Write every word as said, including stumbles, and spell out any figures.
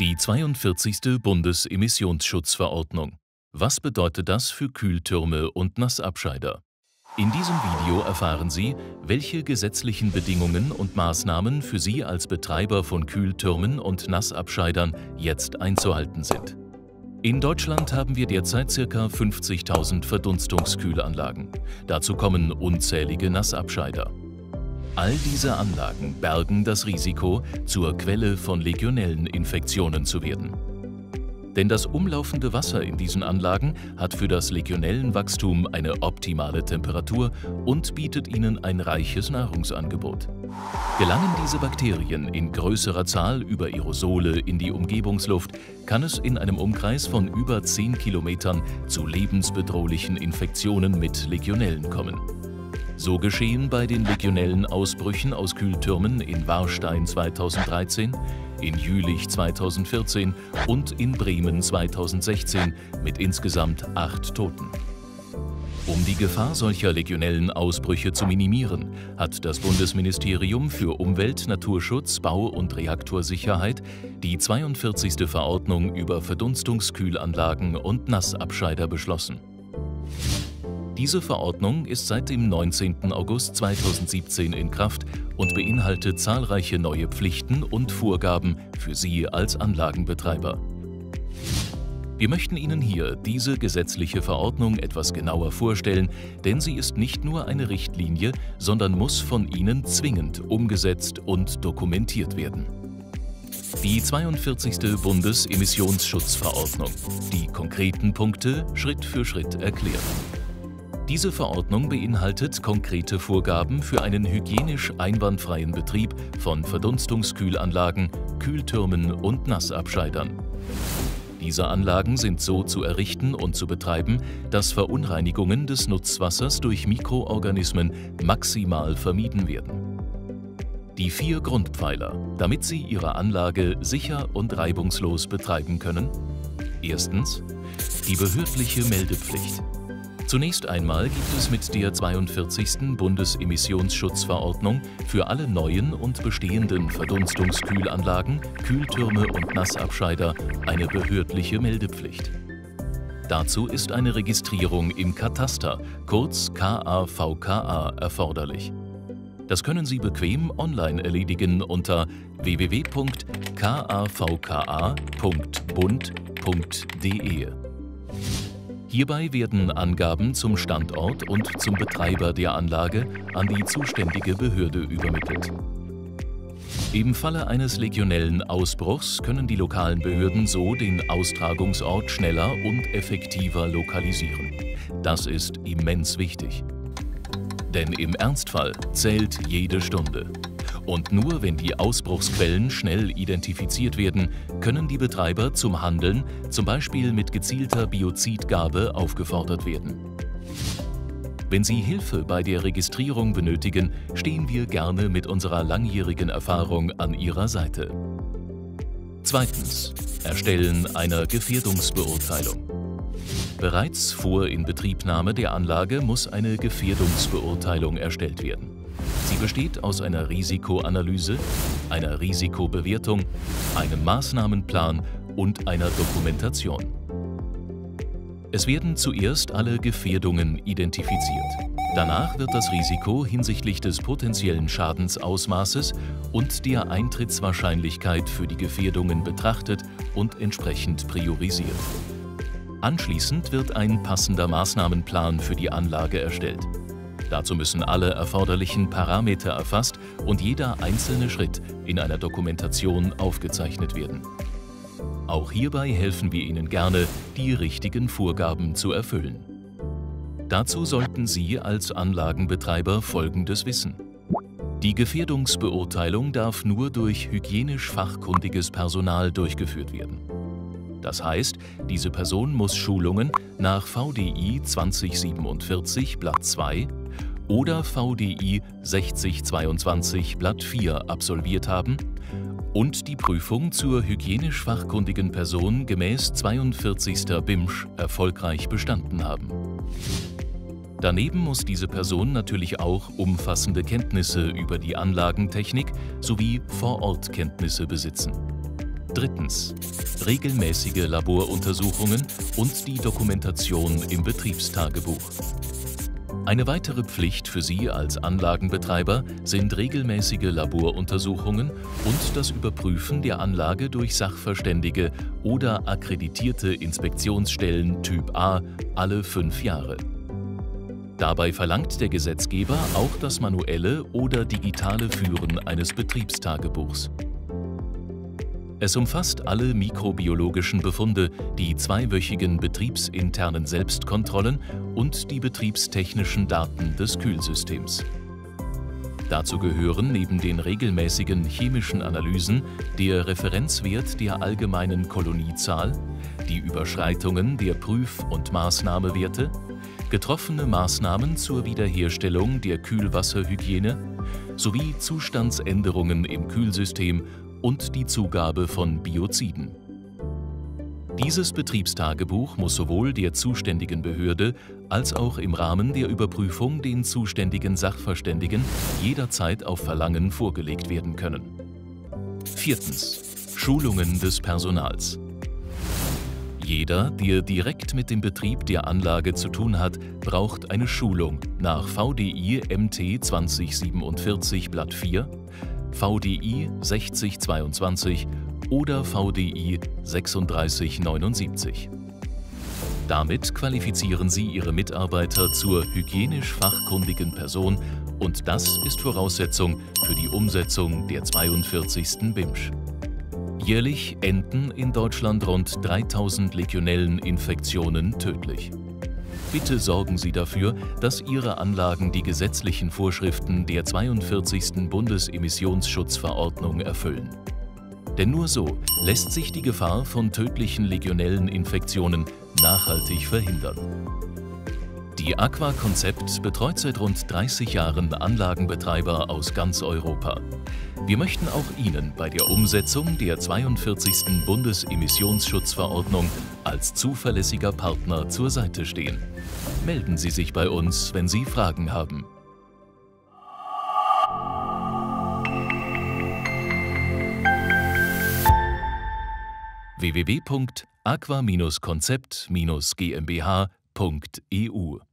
Die zweiundvierzigste Bundesemissionsschutzverordnung. Was bedeutet das für Kühltürme und Nassabscheider? In diesem Video erfahren Sie, welche gesetzlichen Bedingungen und Maßnahmen für Sie als Betreiber von Kühltürmen und Nassabscheidern jetzt einzuhalten sind. In Deutschland haben wir derzeit ca. fünfzigtausend Verdunstungskühlanlagen. Dazu kommen unzählige Nassabscheider. All diese Anlagen bergen das Risiko, zur Quelle von Legionelleninfektionen zu werden. Denn das umlaufende Wasser in diesen Anlagen hat für das Legionellenwachstum eine optimale Temperatur und bietet ihnen ein reiches Nahrungsangebot. Gelangen diese Bakterien in größerer Zahl über Aerosole in die Umgebungsluft, kann es in einem Umkreis von über zehn Kilometern zu lebensbedrohlichen Infektionen mit Legionellen kommen. So geschehen bei den Legionellenausbrüchen aus Kühltürmen in Warstein zweitausenddreizehn, in Jülich zweitausendvierzehn und in Bremen zweitausendsechzehn mit insgesamt acht Toten. Um die Gefahr solcher Legionellenausbrüche zu minimieren, hat das Bundesministerium für Umwelt, Naturschutz, Bau und Reaktorsicherheit die zweiundvierzigste Verordnung über Verdunstungskühlanlagen und Nassabscheider beschlossen. Diese Verordnung ist seit dem neunzehnten August zweitausendsiebzehn in Kraft und beinhaltet zahlreiche neue Pflichten und Vorgaben für Sie als Anlagenbetreiber. Wir möchten Ihnen hier diese gesetzliche Verordnung etwas genauer vorstellen, denn sie ist nicht nur eine Richtlinie, sondern muss von Ihnen zwingend umgesetzt und dokumentiert werden. Die zweiundvierzigste Bundesemissionsschutzverordnung. Die konkreten Punkte Schritt für Schritt erklärt. Diese Verordnung beinhaltet konkrete Vorgaben für einen hygienisch einwandfreien Betrieb von Verdunstungskühlanlagen, Kühltürmen und Nassabscheidern. Diese Anlagen sind so zu errichten und zu betreiben, dass Verunreinigungen des Nutzwassers durch Mikroorganismen maximal vermieden werden. Die vier Grundpfeiler, damit Sie Ihre Anlage sicher und reibungslos betreiben können. Erstens, die behördliche Meldepflicht. Zunächst einmal gibt es mit der zweiundvierzigsten Bundesemissionsschutzverordnung für alle neuen und bestehenden Verdunstungskühlanlagen, Kühltürme und Nassabscheider eine behördliche Meldepflicht. Dazu ist eine Registrierung im Kataster, kurz K A V K A, erforderlich. Das können Sie bequem online erledigen unter w w w punkt k a v k a punkt bund punkt d e. Hierbei werden Angaben zum Standort und zum Betreiber der Anlage an die zuständige Behörde übermittelt. Im Falle eines Legionellenausbruchs können die lokalen Behörden so den Austragungsort schneller und effektiver lokalisieren. Das ist immens wichtig. Denn im Ernstfall zählt jede Stunde. Und nur wenn die Ausbruchsquellen schnell identifiziert werden, können die Betreiber zum Handeln, zum Beispiel mit gezielter Biozidgabe, aufgefordert werden. Wenn Sie Hilfe bei der Registrierung benötigen, stehen wir gerne mit unserer langjährigen Erfahrung an Ihrer Seite. Zweitens. Erstellen einer Gefährdungsbeurteilung. Bereits vor Inbetriebnahme der Anlage muss eine Gefährdungsbeurteilung erstellt werden. Sie besteht aus einer Risikoanalyse, einer Risikobewertung, einem Maßnahmenplan und einer Dokumentation. Es werden zuerst alle Gefährdungen identifiziert. Danach wird das Risiko hinsichtlich des potenziellen Schadensausmaßes und der Eintrittswahrscheinlichkeit für die Gefährdungen betrachtet und entsprechend priorisiert. Anschließend wird ein passender Maßnahmenplan für die Anlage erstellt. Dazu müssen alle erforderlichen Parameter erfasst und jeder einzelne Schritt in einer Dokumentation aufgezeichnet werden. Auch hierbei helfen wir Ihnen gerne, die richtigen Vorgaben zu erfüllen. Dazu sollten Sie als Anlagenbetreiber Folgendes wissen. Die Gefährdungsbeurteilung darf nur durch hygienisch fachkundiges Personal durchgeführt werden. Das heißt, diese Person muss Schulungen nach V D I zwanzig siebenundvierzig Blatt zwei oder V D I sechzig zweiundzwanzig Blatt vier absolviert haben und die Prüfung zur hygienisch fachkundigen Person gemäß zweiundvierzigster B I M S Ch erfolgreich bestanden haben. Daneben muss diese Person natürlich auch umfassende Kenntnisse über die Anlagentechnik sowie Vorortkenntnisse besitzen. Drittens. Regelmäßige Laboruntersuchungen und die Dokumentation im Betriebstagebuch. Eine weitere Pflicht für Sie als Anlagenbetreiber sind regelmäßige Laboruntersuchungen und das Überprüfen der Anlage durch Sachverständige oder akkreditierte Inspektionsstellen Typ A alle fünf Jahre. Dabei verlangt der Gesetzgeber auch das manuelle oder digitale Führen eines Betriebstagebuchs. Es umfasst alle mikrobiologischen Befunde, die zweiwöchigen betriebsinternen Selbstkontrollen und die betriebstechnischen Daten des Kühlsystems. Dazu gehören neben den regelmäßigen chemischen Analysen der Referenzwert der allgemeinen Koloniezahl, die Überschreitungen der Prüf- und Maßnahmewerte, getroffene Maßnahmen zur Wiederherstellung der Kühlwasserhygiene sowie Zustandsänderungen im Kühlsystem und die Zugabe von Bioziden. Dieses Betriebstagebuch muss sowohl der zuständigen Behörde als auch im Rahmen der Überprüfung den zuständigen Sachverständigen jederzeit auf Verlangen vorgelegt werden können. Viertens. Schulungen des Personals. Jeder, der direkt mit dem Betrieb der Anlage zu tun hat, braucht eine Schulung nach V D I M T zwanzig siebenundvierzig Blatt vier, V D I sechzig zweiundzwanzig oder V D I sechsunddreißig neunundsiebzig. Damit qualifizieren Sie Ihre Mitarbeiter zur hygienisch fachkundigen Person und das ist Voraussetzung für die Umsetzung der zweiundvierzigsten B I M Sch. Jährlich enden in Deutschland rund dreitausend Legionelleninfektionen tödlich. Bitte sorgen Sie dafür, dass Ihre Anlagen die gesetzlichen Vorschriften der zweiundvierzigsten Bundesemissionsschutzverordnung erfüllen. Denn nur so lässt sich die Gefahr von tödlichen Legionelleninfektionen nachhaltig verhindern. Die Aqua Concept betreut seit rund dreißig Jahren Anlagenbetreiber aus ganz Europa. Wir möchten auch Ihnen bei der Umsetzung der zweiundvierzigsten Bundesemissionsschutzverordnung als zuverlässiger Partner zur Seite stehen. Melden Sie sich bei uns, wenn Sie Fragen haben. w w w punkt aqua Bindestrich concept Bindestrich GmbH punkt E U